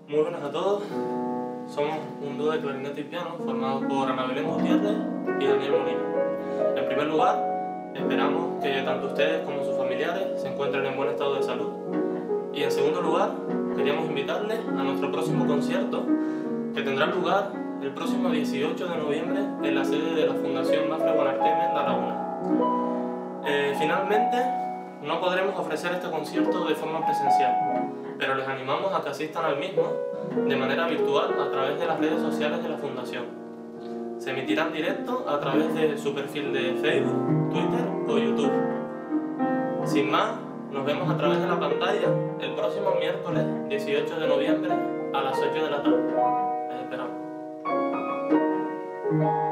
Muy buenas a todos. Somos un dúo de clarinete y piano formado por Ana Belén Gutiérrez y Daniel Molina. En primer lugar, esperamos que tanto ustedes como sus familiares se encuentren en buen estado de salud. Y en segundo lugar, queríamos invitarles a nuestro próximo concierto, que tendrá lugar el próximo 18 de noviembre en la sede de la Fundación Mafre Guanarteme en La Laguna. Finalmente, no podremos ofrecer este concierto de forma presencial, pero les animamos a que asistan al mismo de manera virtual a través de las redes sociales de la Fundación. Se emitirá en directo a través de su perfil de Facebook, Twitter o YouTube. Sin más, nos vemos a través de la pantalla el próximo miércoles 18 de noviembre a las 8 de la tarde. Les esperamos.